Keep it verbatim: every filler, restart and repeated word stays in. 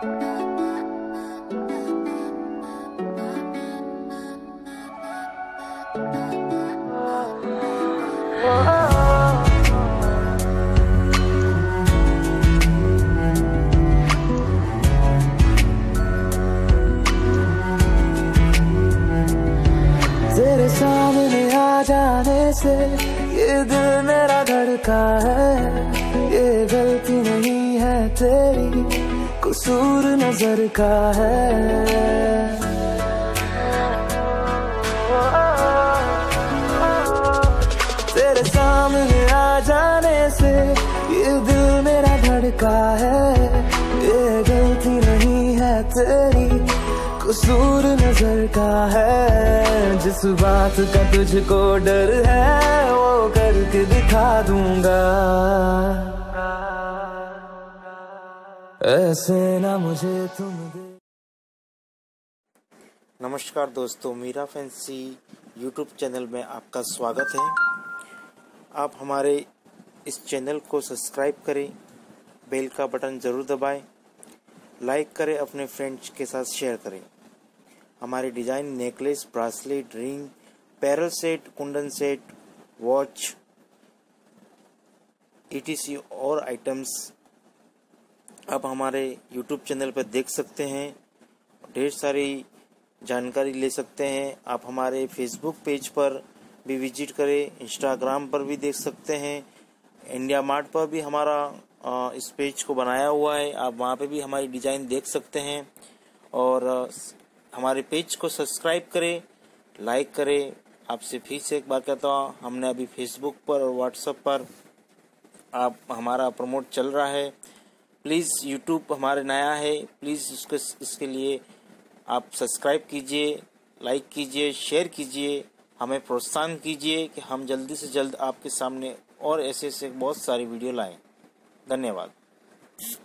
तेरे सामने आ जाने से ये दिल मेरा धड़का है। ये गलती नहीं है तेरी, कसूर नजर का है। तेरे सामने आ जाने से ये दिल मेरा धड़का है। ये गलती नहीं है तेरी, कसूर नजर का है। जिस बात का तुझको डर है वो करके दिखा दूंगा। ऐसे ना मुझे तुम दे। नमस्कार दोस्तों, मीरा फैंसी यूट्यूब चैनल में आपका स्वागत है। आप हमारे इस चैनल को सब्सक्राइब करें, बेल का बटन ज़रूर दबाएं, लाइक करें, अपने फ्रेंड्स के साथ शेयर करें। हमारे design necklace, bracelet, ring, pearl set, Kundan set, watch etc और आइटम्स आप हमारे यूट्यूब चैनल पर देख सकते हैं। ढेर सारी जानकारी ले सकते हैं। आप हमारे फेसबुक पेज पर भी विजिट करें, इंस्टाग्राम पर भी देख सकते हैं। इंडिया मार्ट पर भी हमारा आ, इस पेज को बनाया हुआ है, आप वहाँ पे भी हमारी डिज़ाइन देख सकते हैं। और आ, हमारे पेज को सब्सक्राइब करें, लाइक करें। आपसे फिर से एक बार कहता हूँ, हमने अभी फेसबुक पर और व्हाट्सएप पर आप हमारा प्रमोट चल रहा है। प्लीज़ यूट्यूब हमारे नया है, प्लीज़ इसको इसके लिए आप सब्सक्राइब कीजिए, लाइक कीजिए, शेयर कीजिए, हमें प्रोत्साहन कीजिए कि हम जल्दी से जल्द आपके सामने और ऐसे ऐसे बहुत सारी वीडियो लाएं। धन्यवाद।